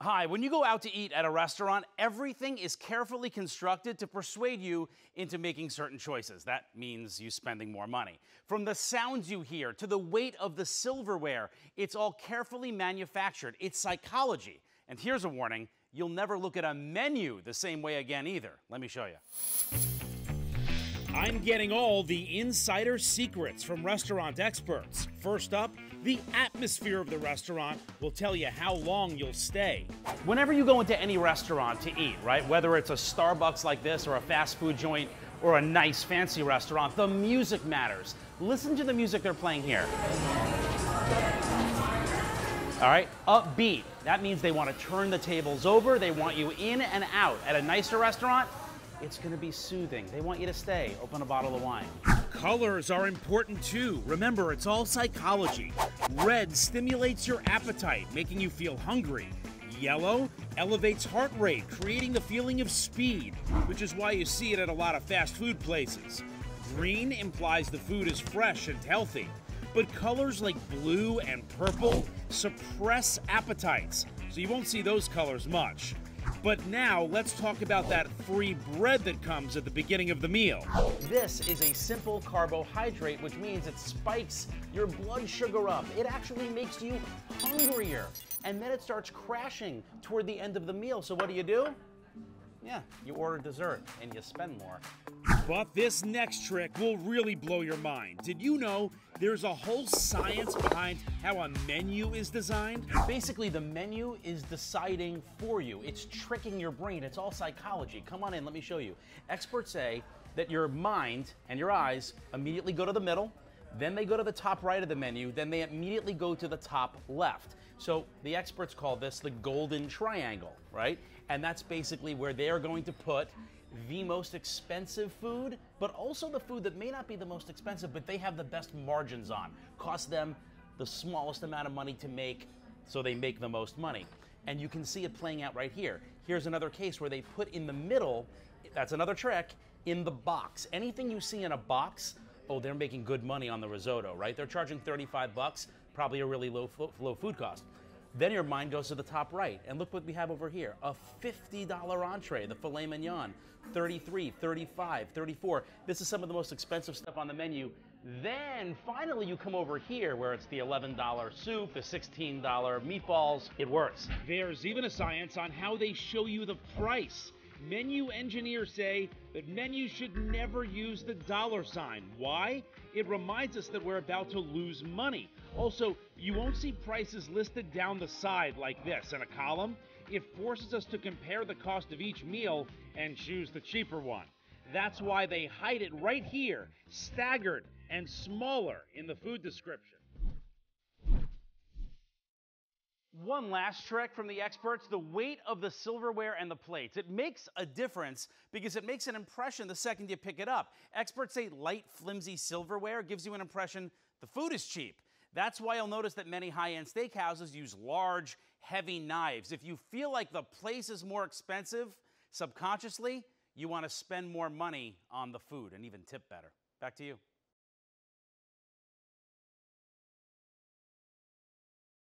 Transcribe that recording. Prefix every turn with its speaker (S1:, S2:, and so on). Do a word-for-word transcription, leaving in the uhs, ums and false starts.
S1: Hi, when you go out to eat at a restaurant, everything is carefully constructed to persuade you into making certain choices. That means you spending more money. From the sounds you hear to the weight of the silverware, it's all carefully manufactured. It's psychology. And here's a warning, you'll never look at a menu the same way again either. Let me show you. I'm getting all the insider secrets from restaurant experts. First up, the atmosphere of the restaurant will tell you how long you'll stay. Whenever you go into any restaurant to eat, right, whether it's a Starbucks like this or a fast food joint or a nice fancy restaurant, the music matters. Listen to the music they're playing here. All right, upbeat. That means they want to turn the tables over. They want you in and out. At a nicer restaurant, it's going to be soothing. They want you to stay. Open a bottle of wine. Colors are important too. Remember, it's all psychology. Red stimulates your appetite, making you feel hungry. Yellow elevates heart rate, creating the feeling of speed, which is why you see it at a lot of fast food places. Green implies the food is fresh and healthy. But colors like blue and purple suppress appetites, so you won't see those colors much. But now, let's talk about that free bread that comes at the beginning of the meal. This is a simple carbohydrate, which means it spikes your blood sugar up. It actually makes you hungrier. And then it starts crashing toward the end of the meal. So what do you do? Yeah, you order dessert and you spend more. But this next trick will really blow your mind. Did you know there's a whole science behind how a menu is designed? Basically, the menu is deciding for you. It's tricking your brain. It's all psychology. Come on in, let me show you. Experts say that your mind and your eyes immediately go to the middle, then they go to the top right of the menu, then they immediately go to the top left. So the experts call this the golden triangle, right? And that's basically where they are going to put the most expensive food, but also the food that may not be the most expensive, but they have the best margins on. Cost them the smallest amount of money to make, so they make the most money. And you can see it playing out right here. Here's another case where they put in the middle, that's another trick, in the box. Anything you see in a box, oh, they're making good money on the risotto, right? They're charging thirty-five bucks, probably a really low, low food cost. Then your mind goes to the top right, and look what we have over here, a fifty dollar entree, the filet mignon, thirty-three, thirty-five, thirty-four. This is some of the most expensive stuff on the menu. Then finally you come over here where it's the eleven dollar soup, the sixteen dollar meatballs. It works. There's even a science on how they show you the price. Menu engineers say that menus should never use the dollar sign. Why? It reminds us that we're about to lose money. Also, you won't see prices listed down the side like this in a column. It forces us to compare the cost of each meal and choose the cheaper one. That's why they hide it right here, staggered and smaller in the food description. One last trick from the experts, the weight of the silverware and the plates. It makes a difference because it makes an impression the second you pick it up. Experts say light, flimsy silverware gives you an impression the food is cheap. That's why you'll notice that many high-end steakhouses use large, heavy knives. If you feel like the place is more expensive, subconsciously, you want to spend more money on the food and even tip better. Back to you.